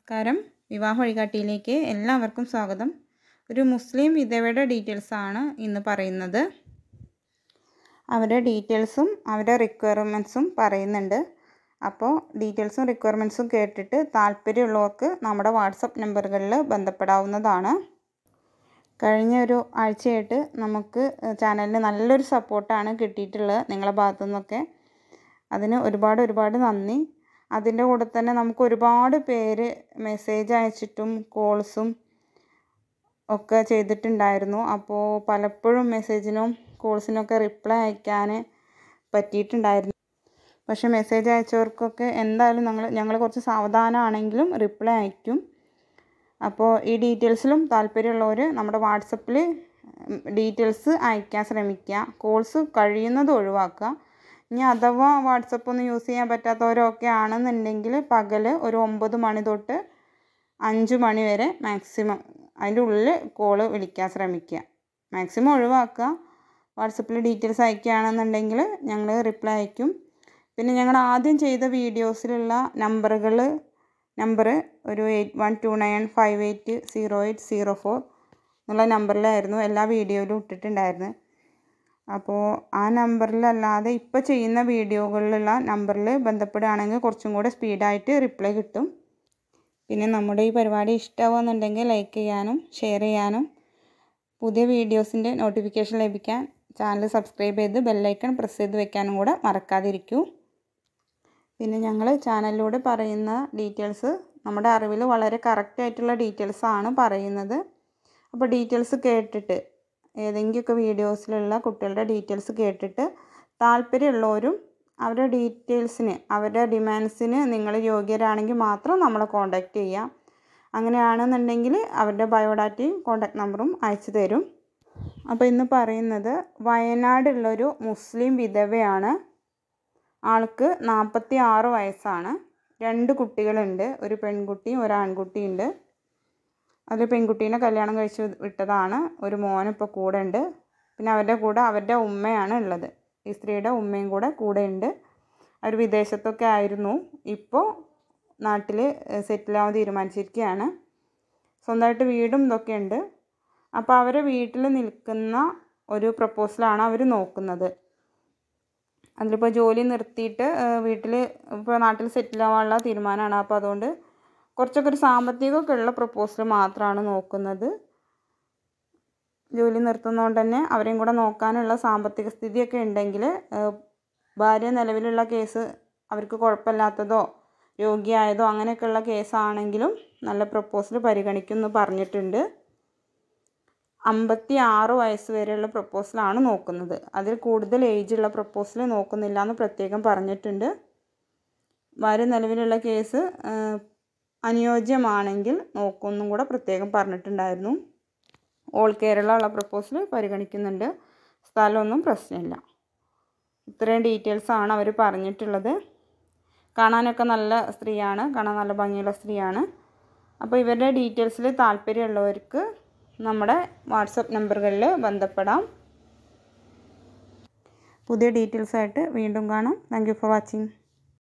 നമസ്കാരം. വിവാഹ വഴികാട്ടിയിലേക്ക് എല്ലാവർക്കും സ്വാഗതം. ഒരു മുസ്ലിം വിധവയുടെ ഡീറ്റെയിൽസാണ് ഇന്ന് പറയുന്നത്. അവരുടെ ഡീറ്റെയിൽസും അവരുടെ റിക്വയർമെൻറ്റ്സും പറയുന്നുണ്ട്. അപ്പോൾ ഡീറ്റെയിൽസും റിക്വയർമെൻറ്റ്സും കേട്ടിട്ട് താല്പര്യമുള്ളവർക്ക് നമ്മുടെ വാട്സപ്പ് നമ്പറുകളിൽ ബന്ധപ്പെടാവുന്നതാണ്. കഴിഞ്ഞ ഒരു ആഴ്ചയായിട്ട് നമുക്ക് ചാനലിന് നല്ലൊരു സപ്പോർട്ടാണ് കിട്ടിയിട്ടുള്ളത് നിങ്ങളുടെ ഭാഗത്തു നിന്നൊക്കെ. അതിന് ഒരുപാട് നന്ദി. അതിൻ്റെ കൂടെ തന്നെ നമുക്ക് ഒരുപാട് പേര് മെസ്സേജ് അയച്ചിട്ടും കോൾസും ഒക്കെ ചെയ്തിട്ടുണ്ടായിരുന്നു. അപ്പോൾ പലപ്പോഴും മെസ്സേജിനും കോൾസിനൊക്കെ റിപ്ലൈ അയക്കാൻ പറ്റിയിട്ടുണ്ടായിരുന്നു. പക്ഷേ മെസ്സേജ് അയച്ചവർക്കൊക്കെ എന്തായാലും ഞങ്ങൾ കുറച്ച് സാവധാനമാണെങ്കിലും റിപ്ലൈ അയക്കും. അപ്പോൾ ഈ ഡീറ്റെയിൽസിലും താല്പര്യമുള്ളവർ നമ്മുടെ വാട്സപ്പിൽ ഡീറ്റെയിൽസ് അയക്കാൻ ശ്രമിക്കുക. കോൾസ് കഴിയുന്നത് ഒഴിവാക്കുക. ഇനി അഥവാ വാട്സപ്പ് ഒന്നും യൂസ് ചെയ്യാൻ പറ്റാത്തവരൊക്കെ ആണെന്നുണ്ടെങ്കിൽ പകൽ ഒരു 9 മണി തൊട്ട് 5 മണി വരെ മാക്സിമം അതിൻ്റെ ഉള്ളിൽ കോള് വിളിക്കാൻ ശ്രമിക്കുക. മാക്സിമം ഒഴിവാക്കുക. വാട്സപ്പിൽ ഡീറ്റെയിൽസ് അയക്കുകയാണെന്നുണ്ടെങ്കിൽ ഞങ്ങൾ റിപ്ലൈ അയക്കും. പിന്നെ ഞങ്ങൾ ആദ്യം ചെയ്ത വീഡിയോസിലുള്ള നമ്പർ ഒരു 8129580804 എന്നുള്ള നമ്പറിലായിരുന്നു എല്ലാ വീഡിയോയിലും ഇട്ടിട്ടുണ്ടായിരുന്നത്. അപ്പോൾ ആ നമ്പറിലല്ലാതെ ഇപ്പോൾ ചെയ്യുന്ന വീഡിയോകളിലുള്ള നമ്പറിൽ ബന്ധപ്പെടുകയാണെങ്കിൽ കുറച്ചും കൂടെ സ്പീഡായിട്ട് റിപ്ലൈ കിട്ടും. പിന്നെ നമ്മുടെ ഈ പരിപാടി ഇഷ്ടമാവുന്നുണ്ടെങ്കിൽ ലൈക്ക് ചെയ്യാനും ഷെയർ ചെയ്യാനും പുതിയ വീഡിയോസിൻ്റെ നോട്ടിഫിക്കേഷൻ ലഭിക്കാൻ ചാനൽ സബ്സ്ക്രൈബ് ചെയ്ത് ബെല്ലൈക്കൺ പ്രസ് ചെയ്ത് വെക്കാനും കൂടെ മറക്കാതിരിക്കൂ. പിന്നെ ഞങ്ങൾ ചാനലിലൂടെ പറയുന്ന ഡീറ്റെയിൽസ് നമ്മുടെ അറിവിൽ വളരെ കറക്റ്റായിട്ടുള്ള ഡീറ്റെയിൽസാണ് പറയുന്നത്. അപ്പോൾ ഡീറ്റെയിൽസ് കേട്ടിട്ട് ഏതെങ്കിലുമൊക്കെ വീഡിയോസിലുള്ള കുട്ടികളുടെ ഡീറ്റെയിൽസ് കേട്ടിട്ട് താല്പര്യമുള്ളവരും അവരുടെ ഡീറ്റെയിൽസിന് അവരുടെ ഡിമാൻഡ്സിന് നിങ്ങൾ യോഗ്യരാണെങ്കിൽ മാത്രം നമ്മളെ കോൺടാക്റ്റ് ചെയ്യാം. അങ്ങനെയാണെന്നുണ്ടെങ്കിൽ അവരുടെ ബയോഡാറ്റയും കോൺടാക്റ്റ് നമ്പറും അയച്ചു തരും. അപ്പോൾ ഇന്ന് പറയുന്നത് വയനാടുള്ളൊരു മുസ്ലിം വിധവയാണ്. ആൾക്ക് 46 വയസ്സാണ്. 2 കുട്ടികളുണ്ട്. ഒരു പെൺകുട്ടിയും ഒരു ആൺകുട്ടിയുണ്ട്. അതിൽ പെൺകുട്ടീനെ കല്യാണം കഴിച്ച് വിട്ടതാണ്. ഒരു മോനിപ്പോൾ കൂടെ ഉണ്ട്. പിന്നെ അവരുടെ കൂടെ അവരുടെ ഉമ്മയാണ് ഉള്ളത്. ഈ സ്ത്രീയുടെ ഉമ്മയും കൂടെ ഉണ്ട്. അവർ വിദേശത്തൊക്കെ ആയിരുന്നു. ഇപ്പോൾ നാട്ടിൽ സെറ്റിലാവാൻ തീരുമാനിച്ചിരിക്കുകയാണ്. സ്വന്തമായിട്ട് വീടും ഇതൊക്കെ ഉണ്ട്. അപ്പോൾ അവരെ വീട്ടിൽ നിൽക്കുന്ന ഒരു പ്രപ്പോസലാണ് അവർ നോക്കുന്നത്. അതിലിപ്പോൾ ജോലി നിർത്തിയിട്ട് വീട്ടിൽ ഇപ്പോൾ നാട്ടിൽ സെറ്റിലാവാനുള്ള തീരുമാനമാണ്. അപ്പോൾ അതുകൊണ്ട് കുറച്ചൊക്കെ ഒരു സാമ്പത്തികമൊക്കെ ഉള്ള പ്രപ്പോസൽ മാത്രമാണ് നോക്കുന്നത്. ജോലി നിർത്തുന്നതുകൊണ്ട് തന്നെ അവരെയും കൂടെ നോക്കാനുള്ള സാമ്പത്തിക സ്ഥിതിയൊക്കെ ഉണ്ടെങ്കിൽ ഭാര്യ നിലവിലുള്ള കേസ് അവർക്ക് കുഴപ്പമില്ലാത്തതോ രോഗിയായതോ അങ്ങനെയൊക്കെയുള്ള കേസാണെങ്കിലും നല്ല പ്രപ്പോസൽ പരിഗണിക്കുമെന്ന് പറഞ്ഞിട്ടുണ്ട്. 56 വയസ്സ് വരെയുള്ള പ്രപ്പോസലാണ് നോക്കുന്നത്. അതിൽ കൂടുതൽ ഏജുള്ള പ്രപ്പോസൽ നോക്കുന്നില്ല എന്ന് പ്രത്യേകം പറഞ്ഞിട്ടുണ്ട്. ഭാര്യ നിലവിലുള്ള കേസ് അനുയോജ്യമാണെങ്കിൽ നോക്കുമെന്നും കൂടെ പ്രത്യേകം പറഞ്ഞിട്ടുണ്ടായിരുന്നു. ഓൾ കേരള ഉള്ള പ്രപ്പോസൽ പരിഗണിക്കുന്നുണ്ട്. സ്ഥലമൊന്നും പ്രശ്നമില്ല. ഇത്രയും ഡീറ്റെയിൽസാണ് അവർ പറഞ്ഞിട്ടുള്ളത്. കാണാനൊക്കെ നല്ല സ്ത്രീയാണ്. കാണാൻ നല്ല ഭംഗിയുള്ള സ്ത്രീയാണ്. അപ്പോൾ ഇവരുടെ ഡീറ്റെയിൽസിൽ താല്പര്യമുള്ളവർക്ക് നമ്മുടെ വാട്സപ്പ് നമ്പറുകളിൽ ബന്ധപ്പെടാം. പുതിയ ഡീറ്റെയിൽസായിട്ട് വീണ്ടും കാണാം. Thank you for watching.